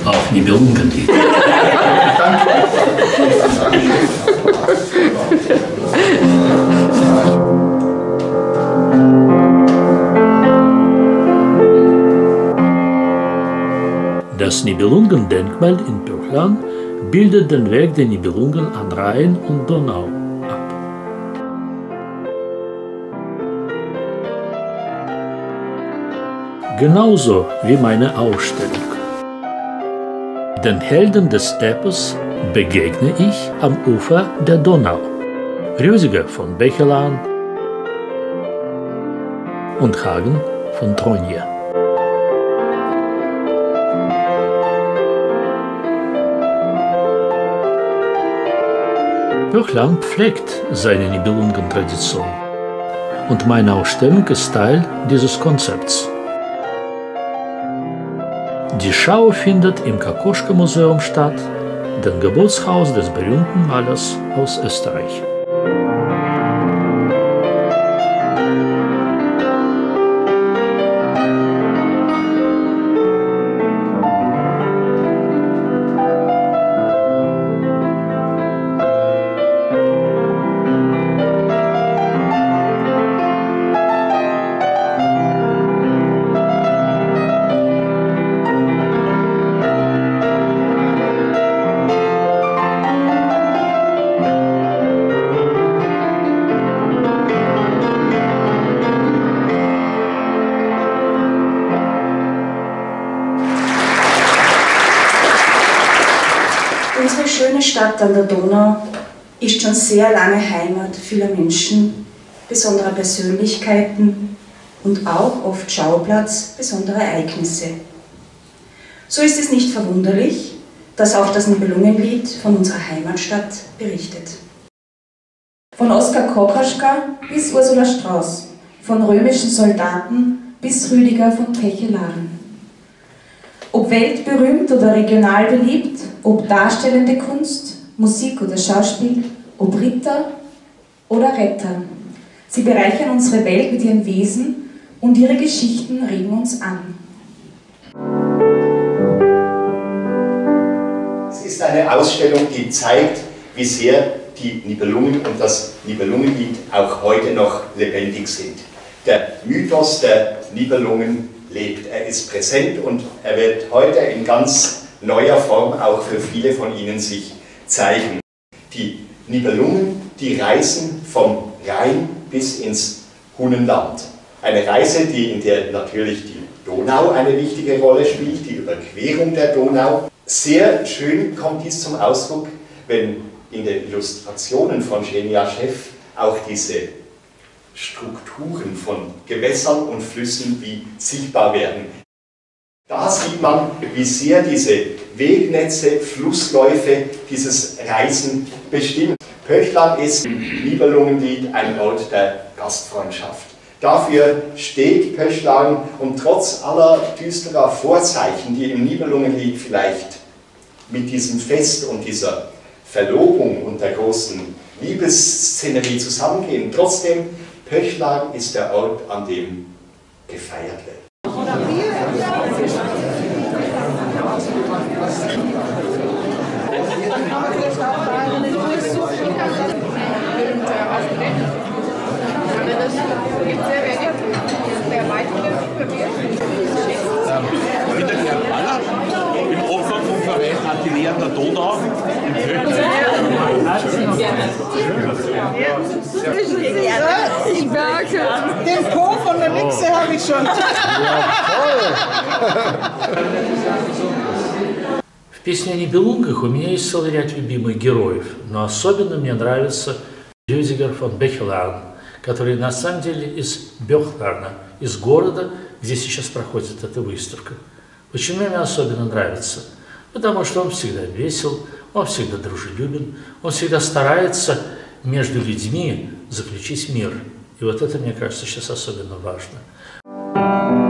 auf Nibelungenlied. Das Nibelungendenkmal in Pöchlan bildet den Weg der Nibelungen an Rhein und Donau ab. Genauso wie meine Ausstellung. Den Helden des Epos begegne ich am Ufer der Donau. Rüdiger von Bechelan und Hagen von Tronje. Pöchlan pflegt seine Nibelungentradition und meine Ausstellung ist Teil dieses Konzepts. Die Schau findet im Kokoschka-Museum statt, dem Geburtshaus des berühmten Malers aus Österreich. Unsere schöne Stadt an der Donau ist schon sehr lange Heimat vieler Menschen, besonderer Persönlichkeiten und auch oft Schauplatz besonderer Ereignisse. So ist es nicht verwunderlich, dass auch das Nibelungenlied von unserer Heimatstadt berichtet. Von Oskar Kokoschka bis Ursula Strauß, von römischen Soldaten bis Rüdiger von Bechelan. Ob weltberühmt oder regional beliebt, ob darstellende Kunst, Musik oder Schauspiel, ob Ritter oder Retter. Sie bereichern unsere Welt mit ihrem Wesen und ihre Geschichten regen uns an. Es ist eine Ausstellung, die zeigt, wie sehr die Nibelungen und das Nibelungenlied auch heute noch lebendig sind. Der Mythos der Nibelungen lebt. Er ist präsent und er wird heute in ganz neuer Form auch für viele von Ihnen sich zeigen. Die Nibelungen, die reisen vom Rhein bis ins Hunnenland. Eine Reise, in der natürlich die Donau eine wichtige Rolle spielt, die Überquerung der Donau. Sehr schön kommt dies zum Ausdruck, wenn in den Illustrationen von Genia Scheff auch diese Strukturen von Gewässern und Flüssen wie sichtbar werden. Da sieht man, wie sehr diese Wegnetze, Flussläufe dieses Reisen bestimmen. Pöchlan ist im Nibelungenlied ein Ort der Gastfreundschaft. Dafür steht Pöchlan und trotz aller düsterer Vorzeichen, die im Nibelungenlied vielleicht mit diesem Fest und dieser Verlobung und der großen Liebesszenerie zusammengehen, trotzdem Pöchlan ist der Ort, an dem gefeiert wird. Ich bin der Herr Baller, im Obmann vom Verein Atelier an der Donau in Pöchlan. Ich merke, den Po von der Mixe habe ich schon. В песне о Нибелунгах у меня есть целый ряд любимых героев, но особенно мне нравится Рюдигер фон Бехелан, который на самом деле из Бехлана, из города, где сейчас проходит эта выставка. Почему мне особенно нравится? Потому что он всегда весел, он всегда дружелюбен, он всегда старается между людьми заключить мир. И вот это, мне кажется, сейчас особенно важно.